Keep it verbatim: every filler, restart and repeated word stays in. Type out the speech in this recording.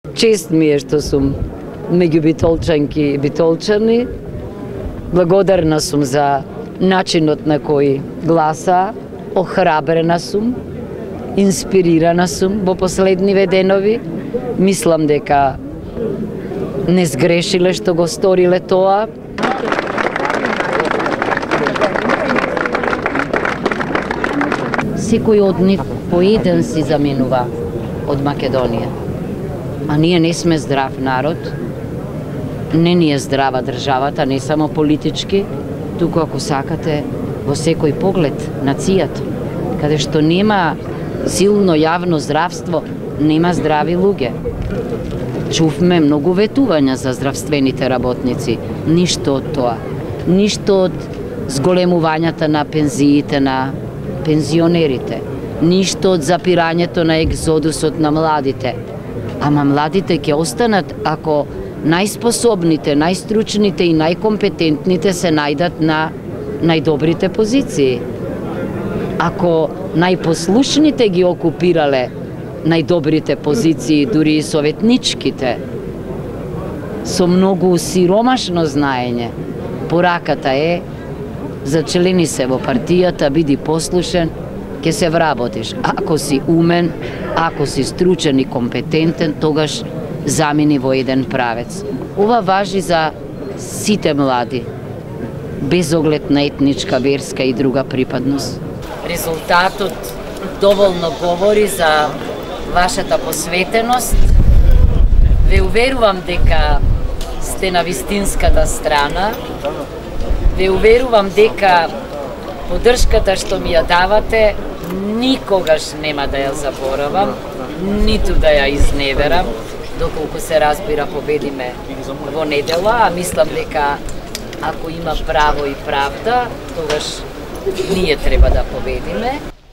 Чест ми е што сум меѓу битолчанки и битолчани. Благодарна сум за начинот на кој гласа, охрабрена сум, инспирирана сум во последниве денови. Мислам дека не сгрешиле што го сториле тоа. Секој од нив по еден си заменува од Македонија. А ние не сме здрав народ, не ни е здрава државата, не само политички, туку ако сакате во секој поглед нацијата, каде што нема силно јавно здравство, нема здрави луѓе. Чувме многу ветувања за здравствените работници, ништо од тоа, ништо од зголемувањата на пензиите на пензионерите, ништо од запирањето на екзодусот на младите. Ама младите ќе останат ако најспособните, најстручните и најкомпетентните се најдат на најдобрите позиции. Ако најпослушните ги окупирале најдобрите позиции, дури и советничките, со многу сиромашно знаење, пораката е зачлени се во партијата, биди послушен, ќе се вработиш. Ако си умен, ако си стручен и компетентен, тогаш замени во еден правец. Ова важи за сите млади, без оглед на етничка, верска и друга припадност. Резултатот доволно говори за вашата посветеност. Ве уверувам дека сте на вистинската страна. Ве уверувам дека поддршката што ми ја давате никогаш нема да ја заборавам, ниту да ја изневерам, доколку се разбира победиме во недела, а мислам дека ако има право и правда, тогаш ние треба да победиме.